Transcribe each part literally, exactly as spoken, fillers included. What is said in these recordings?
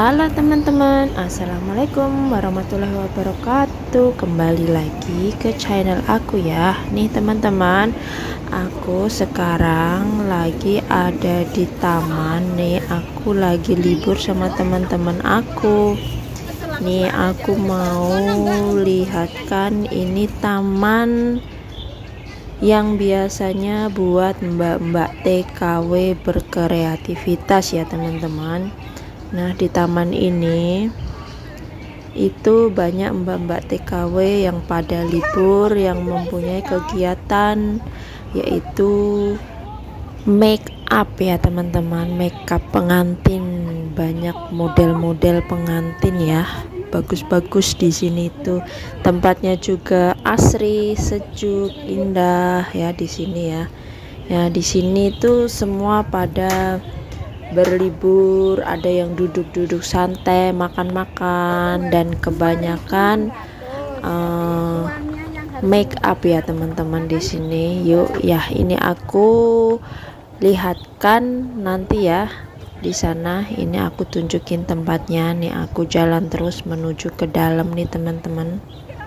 Halo teman-teman, assalamualaikum warahmatullahi wabarakatuh. Kembali lagi ke channel aku ya. Nih teman-teman, aku sekarang lagi ada di taman. Nih aku lagi libur sama teman-teman aku. Nih aku mau lihatkan ini taman yang biasanya buat mbak-mbak T K W berkreativitas ya teman-teman. Nah di taman ini itu banyak mbak-mbak T K W yang pada libur, yang mempunyai kegiatan yaitu make up ya teman-teman, make up pengantin. Banyak model-model pengantin ya, bagus-bagus di sini tuh. Tempatnya juga asri, sejuk, indah ya di sini ya. Ya di sini tuh semua pada berlibur, ada yang duduk-duduk santai, makan-makan, dan kebanyakan uh, make up ya teman-teman di sini. Yuk ya, ini aku lihatkan nanti ya di sana. Ini aku tunjukin tempatnya. Nih aku jalan terus menuju ke dalam nih teman-teman.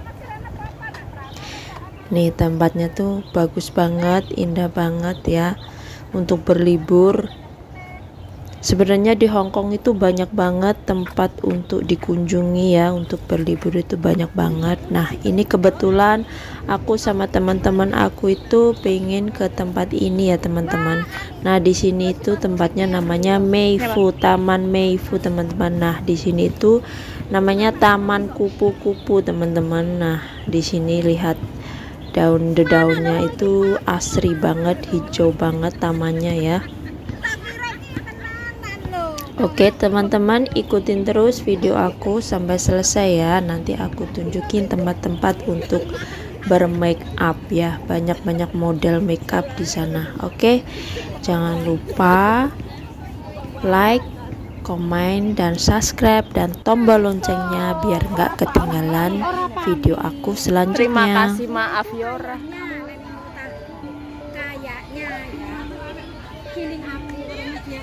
Nih tempatnya tuh bagus banget, indah banget ya untuk berlibur. Sebenarnya di Hong Kong itu banyak banget tempat untuk dikunjungi ya, untuk berlibur itu banyak banget. Nah ini kebetulan aku sama teman-teman aku itu pengen ke tempat ini ya teman-teman. Nah di sini itu tempatnya namanya Mei Fu, Taman Mei Fu teman-teman. Nah di sini itu namanya Taman Kupu-Kupu teman-teman. Nah di sini lihat daun daunnya itu asri banget, hijau banget tamannya ya. Oke teman-teman, ikutin terus video aku sampai selesai ya. Nanti aku tunjukin tempat-tempat untuk bermake up ya. Banyak-banyak model make up di sana. Oke, jangan lupa like, komen, dan subscribe, dan tombol loncengnya biar nggak ketinggalan video aku selanjutnya. Terima kasih, maaf Yora. Kayaknya ya, feeling aku dia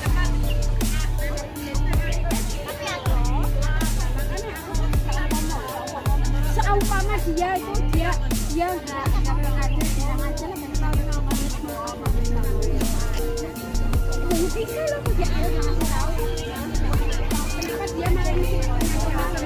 seumpama dia itu dia dia nggak nggak ngajar bilang aja lah nggak tahu tahu mungkin kalau dia ada nggak tahu kenapa dia malah.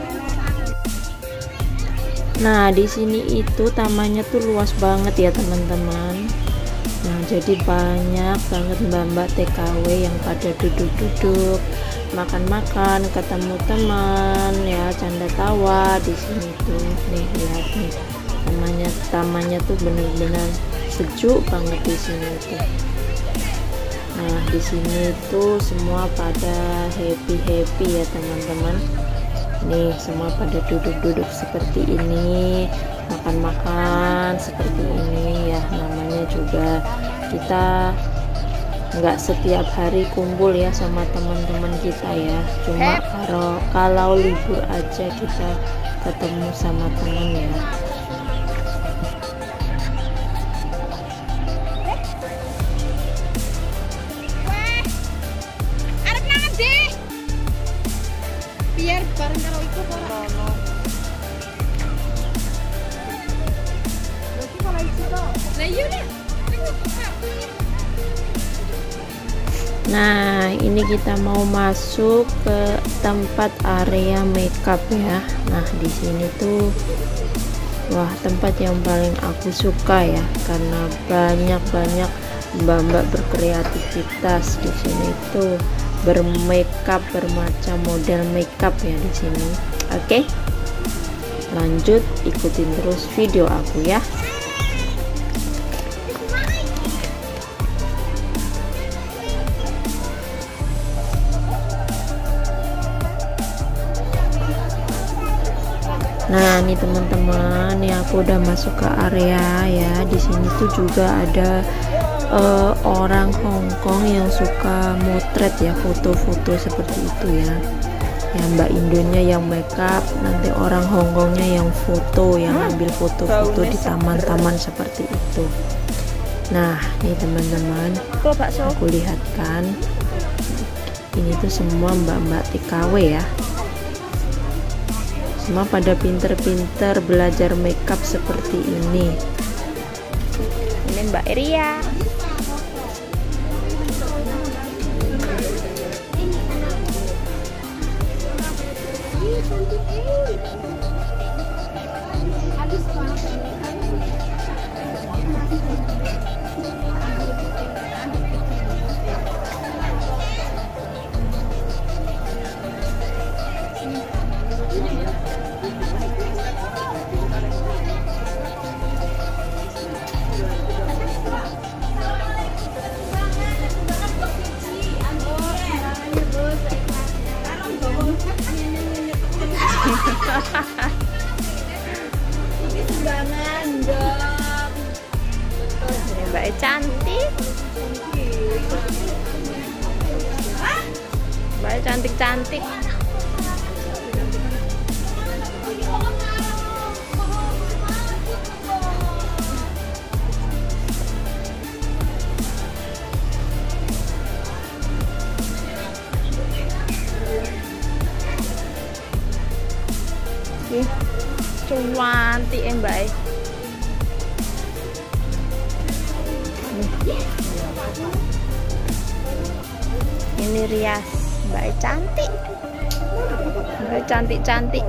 Nah di sini itu tamannya tuh luas banget ya teman-teman. Nah jadi banyak banget mbak-mbak T K W yang pada duduk-duduk, makan-makan, ketemu teman ya, canda tawa di sini tuh. Nih lihat nih, tamannya tamannya tuh bener-bener sejuk banget di sini tuh. Nah di sini tuh semua pada happy-happy ya teman-teman. Nih semua pada duduk-duduk seperti ini, makan-makan seperti ini ya. Namanya juga kita nggak setiap hari kumpul ya sama teman-teman kita ya, cuma kalau kalau libur aja kita ketemu sama teman ya. Biar bareng karo iku ora ono. Lha iki kalau iki kok. Lah iya nih. Nah ini kita mau masuk ke tempat area makeup ya. Nah di sini tuh wah tempat yang paling aku suka ya, karena banyak-banyak mbak-mbak berkreativitas di sini tuh, bermakeup, bermacam model makeup ya di sini. Oke lanjut, ikutin terus video aku ya. Nah nih teman-teman, nih aku udah masuk ke area ya. Di sini tuh juga ada uh, orang Hong Kong yang suka motret ya, foto-foto seperti itu ya. Ya Mbak Indonya yang makeup, nanti orang Hong Kongnya yang foto, yang ambil foto-foto di taman-taman seperti itu. Nah nih teman-teman, aku lihatkan Ini tuh semua mbak-mbak T K W ya. Semua pada pinter-pinter belajar makeup seperti ini. Ini Mbak Iria. Ini Mbak E cantik. Mbak E cantik-cantik. Ih, cantik ya Mbak E. Ini rias Mbak E cantik. Mbak E cantik-cantik.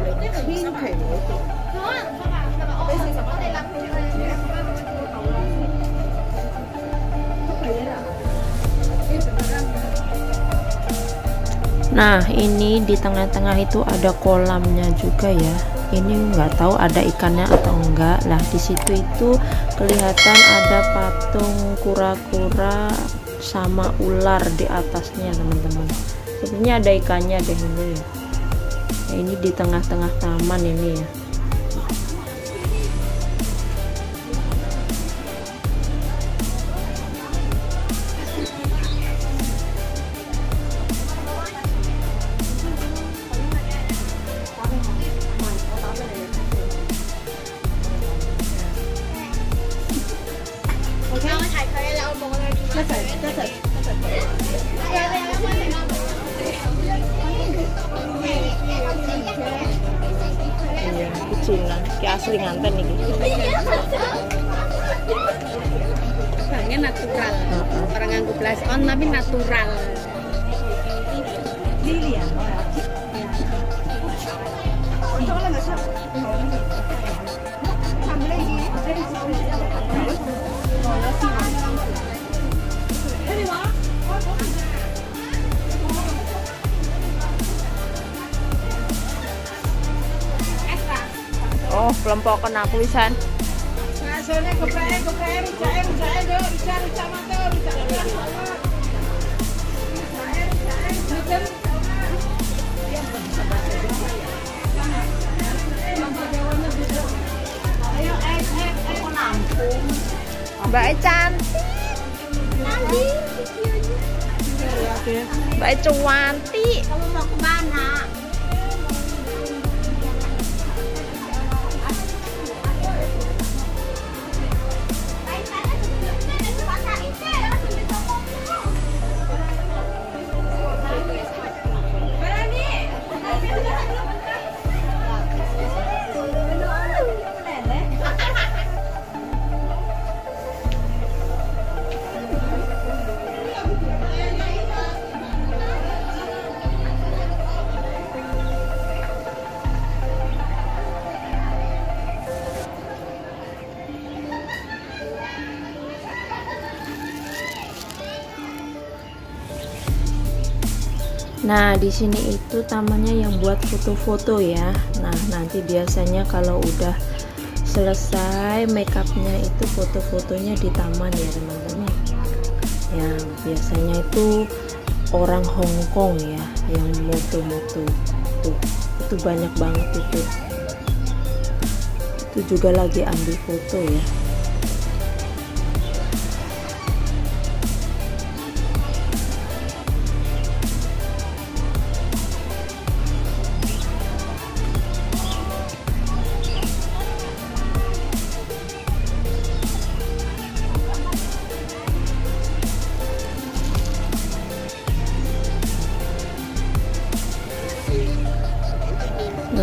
Nah, ini di tengah-tengah itu ada kolamnya juga ya. Ini nggak tahu ada ikannya atau enggak. Lah di situ itu kelihatan ada patung kura-kura sama ular di atasnya teman-teman. Sepertinya ada ikannya deh ini ya. Nah, ini di tengah-tengah taman ini ya. Iya, kecilan, kayak asli nganten nih. Bangnya natural, orang nganggo blush on tapi natural. Lilian. Oh, kelompokan aku Isan. Mbak E cantik. Mbak E cantik. Kamu mau kemana? Nah, di sini itu tamannya yang buat foto-foto ya. Nah, nanti biasanya kalau udah selesai makeupnya itu foto-fotonya di taman ya teman-teman. Ya, biasanya itu orang Hong Kong ya yang moto-moto. Tuh, itu banyak banget itu. Itu juga lagi ambil foto ya.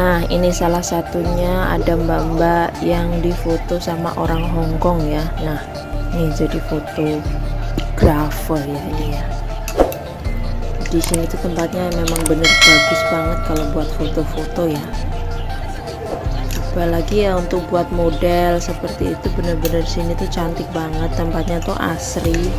Nah, ini salah satunya, ada mbak-mbak yang difoto sama orang Hongkong ya. Nah, ini jadi fotografer ya ini ya. Di sini tuh tempatnya memang bener bagus banget kalau buat foto-foto ya. Apalagi ya untuk buat model seperti itu, bener-bener sini tuh cantik banget, tempatnya tuh asri.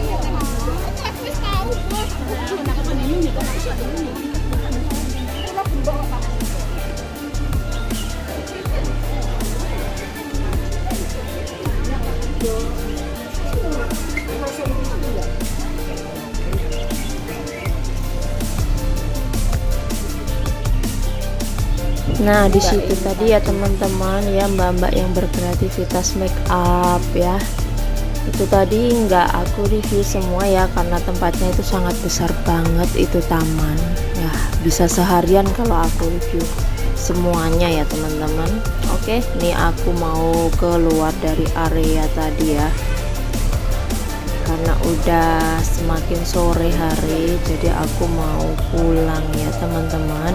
Nah, di situ tadi ya teman-teman ya, mbak-mbak yang berkreativitas make up ya. Itu tadi nggak aku review semua ya, karena tempatnya itu sangat besar banget, itu taman ya, bisa seharian kalau aku review semuanya ya teman-teman. Oke, nih aku mau keluar dari area tadi ya, karena udah semakin sore hari, jadi aku mau pulang ya teman-teman.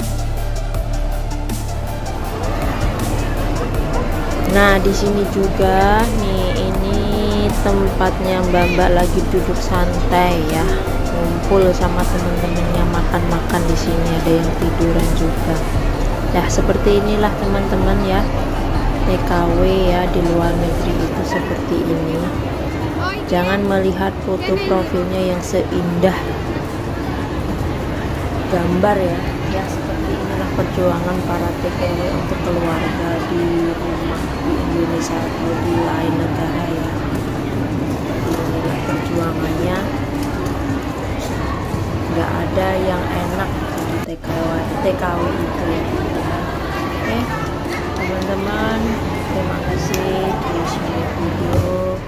Nah, di sini juga nih, ini tempatnya mbak-mbak lagi duduk santai ya, ngumpul sama temen-temennya, makan-makan di sini, ada yang tiduran juga. Nah, seperti inilah teman-teman ya, T K W ya di luar negeri itu seperti ini. Jangan melihat foto profilnya yang seindah gambar ya. Ya, seperti inilah perjuangan para T K W untuk keluarga di rumah di Indonesia atau di lain negara ya. Inilah perjuangannya, nggak ada yang enak di T K W T K W itu ya. Oke teman-teman, terima kasih di share video.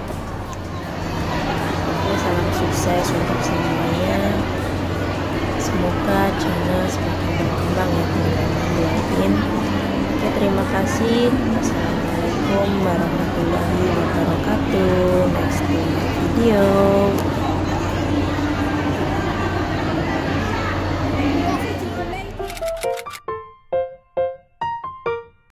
Oke, salam sukses untuk semuanya. Semoga channel semakin berkembang ya teman-teman, doain. Oke, terima kasih. Assalamualaikum warahmatullahi wabarakatuh. Next video.